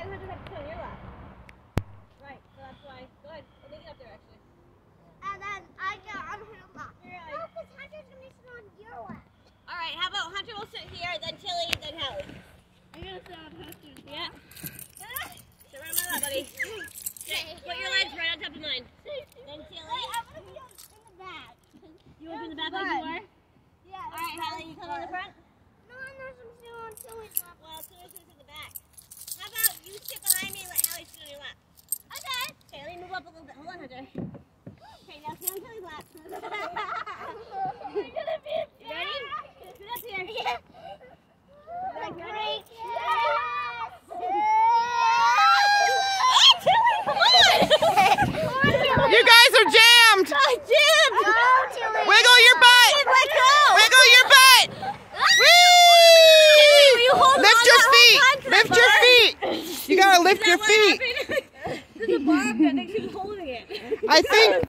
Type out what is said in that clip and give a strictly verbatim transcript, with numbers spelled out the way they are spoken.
then Hunter have to sit on your lap. Right, so that's why. Go ahead. I'll make it up there actually. And then I get on her lap. Right. No, because Hunter's going to sit on your lap. Alright, how about Hunter will sit here, then Tilly, then Hallie. I'm gonna sit on Hunter's Yeah. Sit right on my lap, buddy. Sit. Put your legs right on top of mine. Then Tilly. Wait, I'm going to be in the back. You want to be in the back like you are? Yeah. Alright, Hallie, you come in the front? No, I'm not going to sit on Tilly's lap. Well, Tilly's going to sit in the back. How about you sit behind me and let Hallie sit on your lap? Okay. Okay, let me move up a little bit. Hold on, Hunter. Okay, now sit on Tilly's lap. You're going to be You ready? Sit up here. Yeah. Like, Great. ready? Yes. Oh, Tilly, come on! You guys are jammed! I did! Go, Tilly. Wiggle your butt! Let go! Wiggle your butt! Were you Whee! holding Lift on your that feet! whole time to Lift the your bar? feet! You gotta lift Is your that what feet! happened? There's a bar up there. I think she was holding it. I think